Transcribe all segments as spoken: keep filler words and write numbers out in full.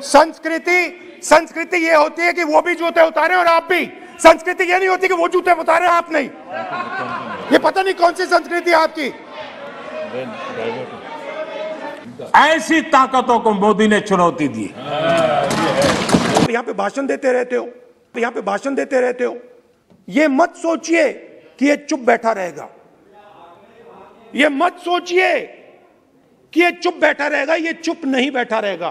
संस्कृति संस्कृति ये होती है कि वो भी जूते उतारे और आप भी। संस्कृति ये नहीं होती कि वो जूते उतारे आप नहीं। ये पता नहीं कौन सी संस्कृति है आपकी। ऐसी ताकतों को मोदी ने चुनौती दी। यहाँ पे भाषण देते रहते हो, यहाँ पे भाषण देते रहते हो। ये मत सोचिए कि ये चुप बैठा रहेगा। ये मत सोचिए कि ये चुप बैठा रहेगा। ये चुप नहीं बैठा रहेगा।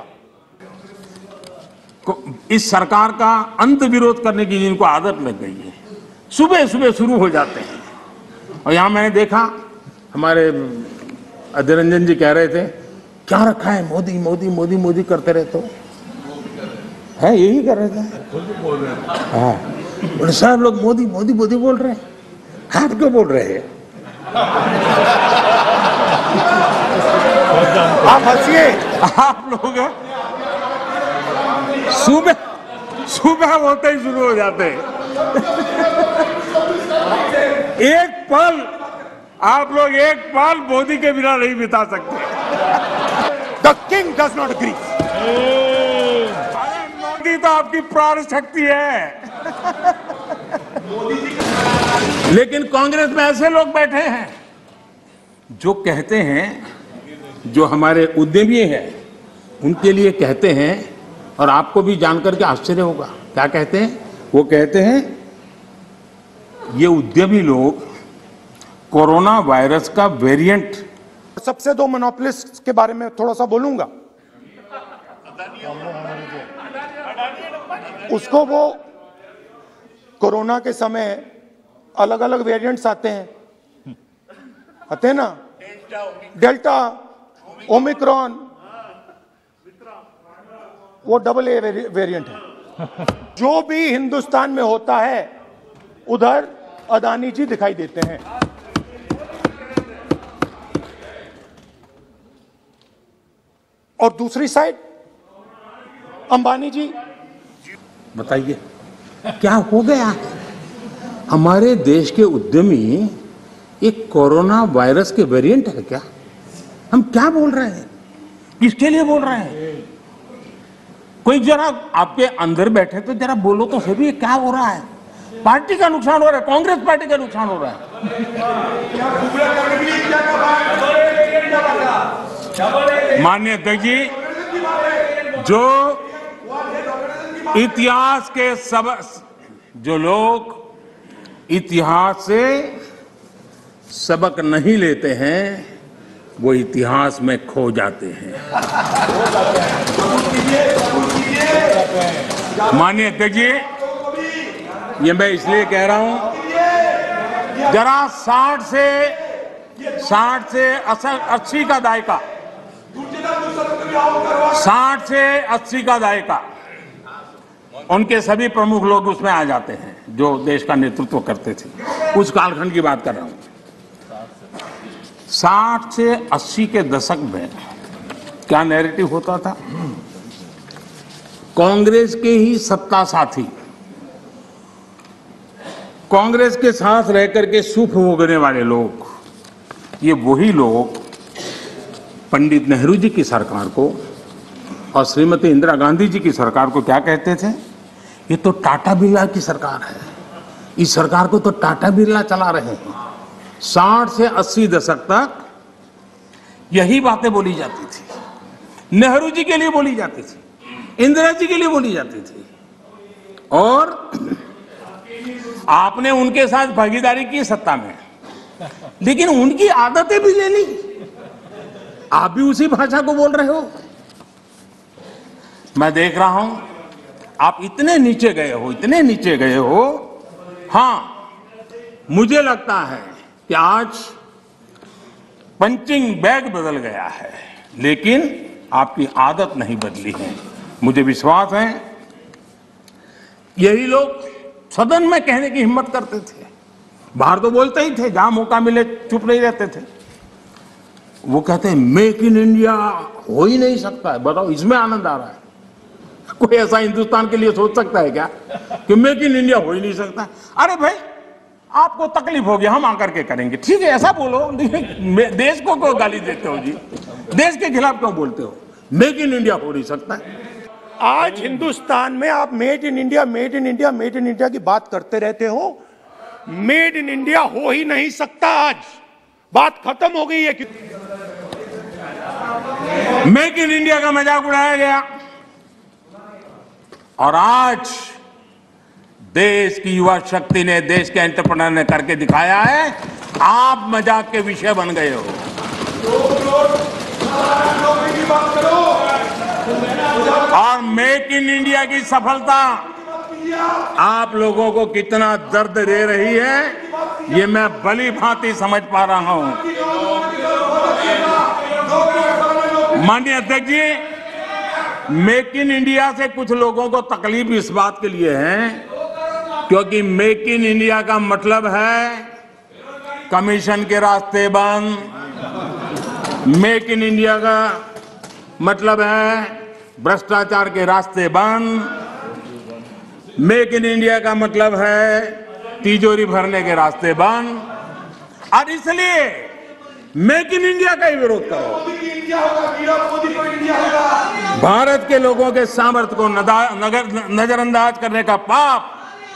इस सरकार का अंत विरोध करने की जिनको आदत लग गई है, सुबह सुबह शुरू हो जाते हैं। और यहां मैंने देखा, हमारे अधीर रंजन जी कह रहे थे, क्या रखा है मोदी मोदी मोदी मोदी करते रहते हो, है यही कर रहे थे। हाँ, बोले साहब लोग मोदी मोदी मोदी बोल रहे हैं, आप क्यों बोल रहे हैं? आप हंसिए। आप लोग सुबह सुबह होते ही शुरू हो जाते हैं। एक पल आप लोग एक पल मोदी के बिना नहीं बिता सकते। The king does not agree. Modi तो आपकी प्राण शक्ति है। लेकिन कांग्रेस में ऐसे लोग बैठे हैं जो कहते हैं, जो हमारे उद्यमी हैं उनके लिए कहते हैं, और आपको भी जानकर के आश्चर्य होगा, क्या कहते हैं? वो कहते हैं ये उद्यमी लोग कोरोना वायरस का वेरिएंट। सबसे दो मोनोपोलिस्ट के बारे में थोड़ा सा बोलूंगा। उसको वो कोरोना के समय अलग अलग वेरिएंट्स आते हैं, आते हैं ना, डेल्टा, ओमिक्रॉन, वो डबल ए वेरिएंट है। जो भी हिंदुस्तान में होता है उधर अदानी जी दिखाई देते हैं। और दूसरी साइड अंबानी जी। बताइए क्या हो गया है? हमारे देश के उद्यमी एक कोरोना वायरस के वेरिएंट है क्या? हम क्या बोल रहे हैं? किसके लिए बोल रहे हैं? कोई जरा आपके अंदर बैठे तो जरा बोलो तो सही, क्या हो रहा है? पार्टी का नुकसान हो रहा है, कांग्रेस पार्टी का नुकसान हो रहा है। माननीय अध्यक्ष जी, जो इतिहास के सब जो लोग इतिहास से सबक नहीं लेते हैं वो इतिहास में खो जाते हैं। माननीय अध्यक्ष जी, ये मैं इसलिए कह रहा हूं, जरा साठ से साठ से अस्सी का दायका साठ से अस्सी का दायका उनके सभी प्रमुख लोग उसमें आ जाते हैं जो देश का नेतृत्व करते थे। उस कालखंड की बात कर रहा हूं। साठ से अस्सी के दशक में क्या नैरेटिव होता था? कांग्रेस के ही सत्ता साथी, कांग्रेस के साथ रहकर के सुख भोगने वाले लोग, ये वही लोग पंडित नेहरू जी की सरकार को और श्रीमती इंदिरा गांधी जी की सरकार को क्या कहते थे? ये तो टाटा बिरला की सरकार है, इस सरकार को तो टाटा बिरला चला रहे हैं। साठ से अस्सी दशक तक यही बातें बोली जाती थी, नेहरू जी के लिए बोली जाती थी, इंदिरा जी के लिए बोली जाती थी, और आपने उनके साथ भागीदारी की सत्ता में, लेकिन उनकी आदतें भी ले ली। आप भी उसी भाषा को बोल रहे हो। मैं देख रहा हूं आप इतने नीचे गए हो, इतने नीचे गए हो। हां, मुझे लगता है कि आज पंचिंग बैग बदल गया है, लेकिन आपकी आदत नहीं बदली है। मुझे विश्वास है यही लोग सदन में कहने की हिम्मत करते थे, बाहर तो बोलते ही थे, जहां मौका मिले चुप नहीं रहते थे। वो कहते हैं मेक इन इंडिया हो ही नहीं सकता है। बताओ, इसमें आनंद आ रहा है? कोई ऐसा हिंदुस्तान के लिए सोच सकता है क्या कि मेक इन इंडिया हो ही नहीं सकता? अरे भाई, आपको तकलीफ होगी, हम आकर के करेंगे, ठीक है, ऐसा बोलो। देश को क्यों गाली देते हो जी? देश के खिलाफ क्यों बोलते हो? मेक इन इंडिया हो नहीं सकता है। आज हिंदुस्तान में आप made in India, made in India, made in India की बात करते रहते हो। मेड इन इंडिया हो ही नहीं सकता। आज बात खत्म हो गई है। मेक इन इंडिया का मजाक उड़ाया गया और आज देश की युवा शक्ति ने, देश के एंटरप्रेन्योर ने करके दिखाया है। आप मजाक के विषय बन गए हो। और मेक इन इंडिया की सफलता आप लोगों को कितना दर्द दे रही है, ये मैं भली भांति समझ पा रहा हूं। माननीय अध्यक्ष जी, मेक इन इंडिया से कुछ लोगों को तकलीफ इस बात के लिए है क्योंकि मेक इन इंडिया का मतलब है कमीशन के रास्ते बंद। मेक इन इंडिया का मतलब है भ्रष्टाचार के रास्ते बंद। मेक इन इंडिया का मतलब है तिजोरी भरने के रास्ते बंद। और इसलिए मेक इन इंडिया का ही विरोध करो। भारत के लोगों के सामर्थ्य को नजरअंदाज करने का पाप,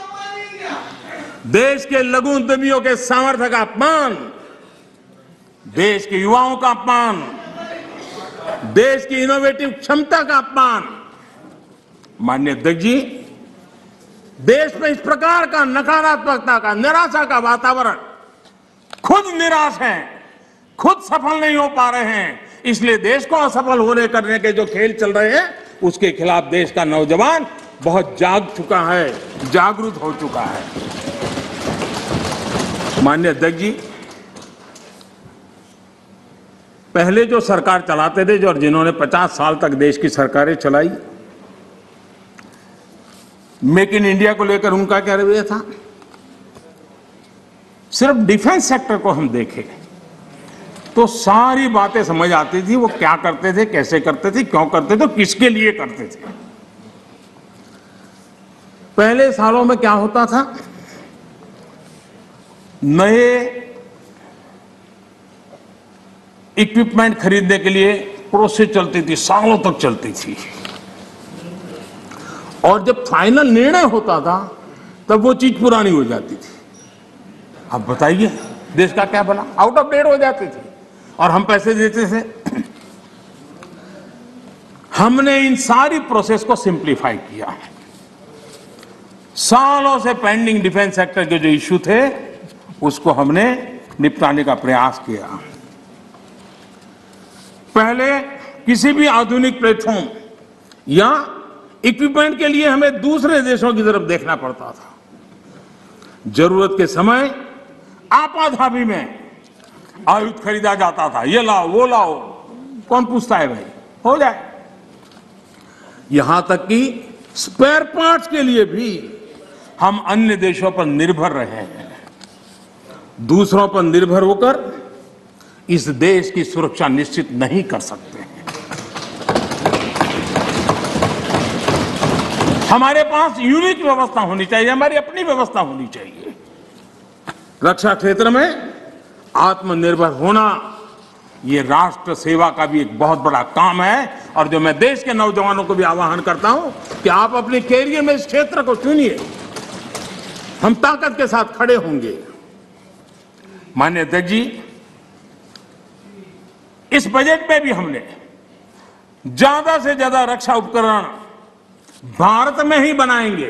देश के लघु उद्यमियों के सामर्थ्य का अपमान, देश के युवाओं का अपमान, देश की इनोवेटिव क्षमता का अपमान। माननीय अध्यक्ष जी, देश में इस प्रकार का नकारात्मकता का, निराशा का वातावरण, खुद निराश हैं, खुद सफल नहीं हो पा रहे हैं, इसलिए देश को असफल होने करने के जो खेल चल रहे हैं उसके खिलाफ देश का नौजवान बहुत जाग चुका है, जागरूक हो चुका है। माननीय अध्यक्ष जी, पहले जो सरकार चलाते थे, जो जिन्होंने पचास साल तक देश की सरकारें चलाई, मेक इन इंडिया को लेकर उनका क्या रवैया था? सिर्फ डिफेंस सेक्टर को हम देखें तो सारी बातें समझ आती थी। वो क्या करते थे, कैसे करते थे, क्यों करते थे, किसके लिए करते थे। पहले सालों में क्या होता था, नए इक्विपमेंट खरीदने के लिए प्रोसेस चलती थी, सालों तक चलती थी, और जब फाइनल निर्णय होता था तब वो चीज पुरानी हो जाती थी। अब बताइए देश का क्या बना, आउट ऑफ डेट हो जाती थी और हम पैसे देते थे। हमने इन सारी प्रोसेस को सिंप्लीफाई किया। सालों से पेंडिंग डिफेंस सेक्टर के जो इश्यू थे उसको हमने निपटाने का प्रयास किया। पहले किसी भी आधुनिक प्लेटफॉर्म या इक्विपमेंट के लिए हमें दूसरे देशों की तरफ देखना पड़ता था। जरूरत के समय आपाधापी में आयुध खरीदा जाता था, ये लाओ वो लाओ, कौन पूछता है भाई, हो जाए। यहां तक कि स्पेयर पार्ट्स के लिए भी हम अन्य देशों पर निर्भर रहे हैं। दूसरों पर निर्भर होकर इस देश की सुरक्षा निश्चित नहीं कर सकते हैं। हमारे पास यूनिक व्यवस्था होनी चाहिए, हमारी अपनी व्यवस्था होनी चाहिए। रक्षा क्षेत्र में आत्मनिर्भर होना ये राष्ट्र सेवा का भी एक बहुत बड़ा काम है। और जो मैं देश के नौजवानों को भी आह्वान करता हूं कि आप अपने कैरियर में इस क्षेत्र को चुनिए, हम ताकत के साथ खड़े होंगे। माननीय अध्यक्ष जी, इस बजट में भी हमने ज्यादा से ज्यादा रक्षा उपकरण भारत में ही बनाएंगे,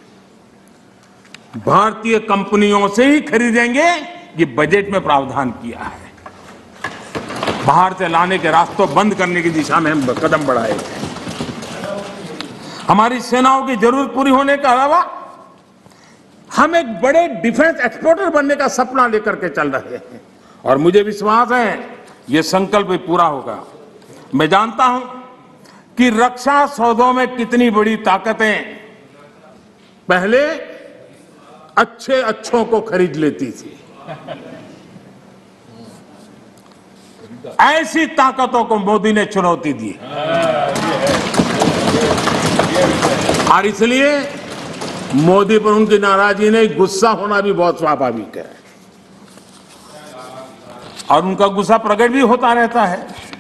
भारतीय कंपनियों से ही खरीदेंगे, ये बजट में प्रावधान किया है। बाहर से लाने के रास्तों बंद करने की दिशा में हम कदम बढ़ाए थे। हमारी सेनाओं की जरूरत पूरी होने के अलावा हम एक बड़े डिफेंस एक्सपोर्टर बनने का सपना लेकर के चल रहे हैं और मुझे विश्वास है ये संकल्प भी पूरा होगा। मैं जानता हूं कि रक्षा सौदों में कितनी बड़ी ताकतें पहले अच्छे अच्छों को खरीद लेती थी। ऐसी ताकतों को मोदी ने चुनौती दी और इसलिए मोदी पर उनकी नाराजगी नहीं, गुस्सा होना भी बहुत स्वाभाविक है और उनका गुस्सा प्रकट भी होता रहता है।